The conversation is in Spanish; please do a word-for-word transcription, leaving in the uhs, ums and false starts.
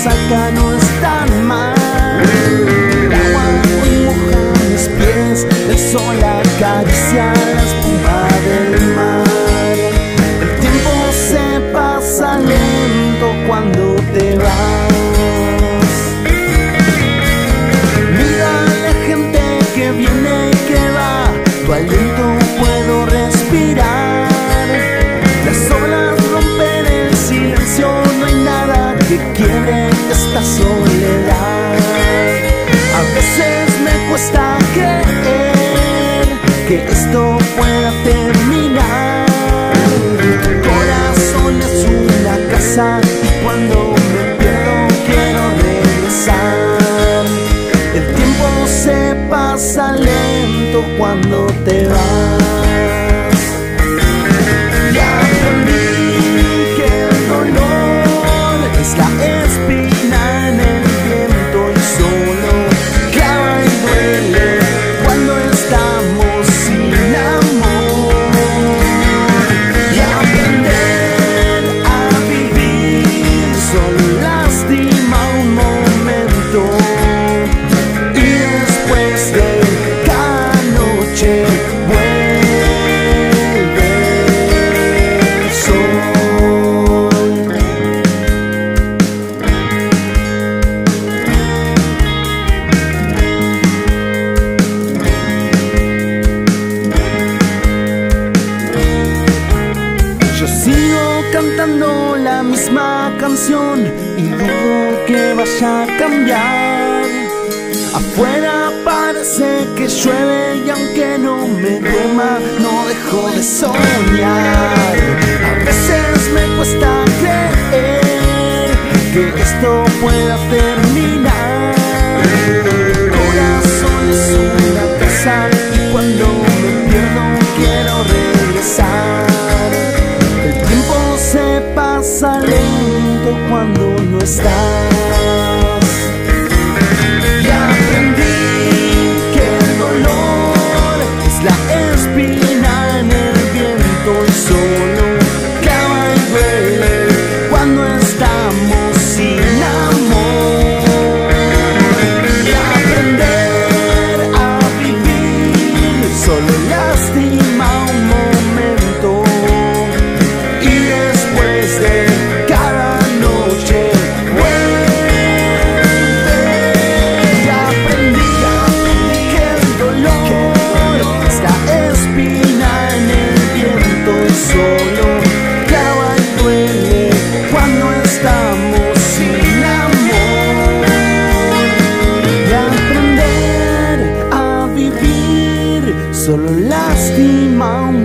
resaca no es tan mal. El agua hoy moja mis pies, el sol acaricia la espuma del mar. El tiempo se pasa lento cuando te vas. Mira a la gente que viene y que va, tu aliento puedo respirar. Las olas rompen el silencio, no hay nada que quiebre esta soledad. A veces me cuesta creer que esto pueda terminar. Tu corazón es una casa y cuando me pierdo quiero regresar. El tiempo se pasa lento cuando te vas. Y aprendí que el dolor es la espina en el viento y solo clava y duele cuando estamos sin amor. Y aprender a vivir solo lastima un momento, y después de cada noche vuelve el sol. Yo sigo cantando la misma canción y dudo que vaya a cambiar. Afuera parece que llueve y aunque no me duerma no dejo de soñar. A veces me cuesta creer que esto pueda terminar. El corazón es una casa y cuando me pierdo quiero regresar. El tiempo se pasa lento cuando no estás. Y aprendí que el dolor es la espina en el viento y solo clava y duele cuando estamos sin amor. Y aprender a vivir solo lastima un momento, y después de cada noche vuelve. Y aprendí que el dolor es la espina en el viento y solo clava y duele cuando estamos sin amor. Y aprender a vivir solo lastima un